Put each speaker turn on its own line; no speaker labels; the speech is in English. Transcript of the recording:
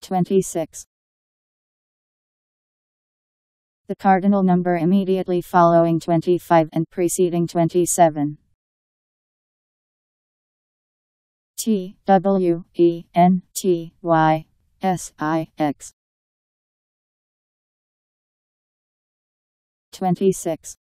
26. The cardinal number immediately following 25 and preceding 27. TWENTYSIX. 26.